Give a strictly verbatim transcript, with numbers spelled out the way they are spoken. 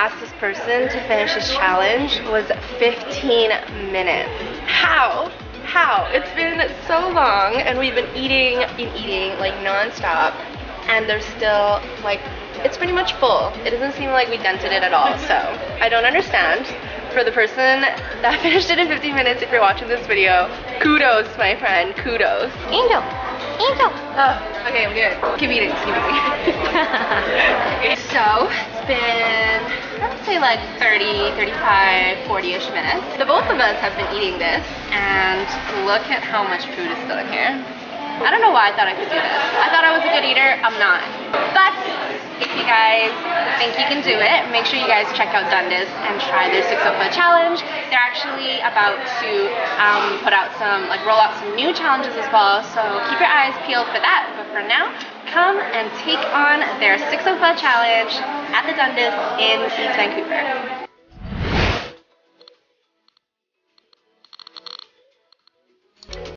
fastest person to finish this challenge was fifteen minutes. How? How? It's been so long and we've been eating and eating like non-stop and there's still like, it's pretty much full. It doesn't seem like we dented it at all, so I don't understand. For the person that finished it in fifteen minutes, if you're watching this video, kudos, my friend, kudos. Angel, Angel. Oh, okay, I'm good. Keep eating, keep eating. So, it's been, I would say like thirty, thirty-five, forty-ish minutes. The both of us have been eating this, and look at how much food is still in here. I don't know why I thought I could do this. I thought I was a good eater, I'm not. But, if you guys think you can do it, make sure you guys check out Dundas and try their six sofa challenge. They're actually about to um, put out some, like roll out some new challenges as well, so keep your eyes peeled for that. But for now, come and take on their six sofa challenge at the Dundas in East Vancouver.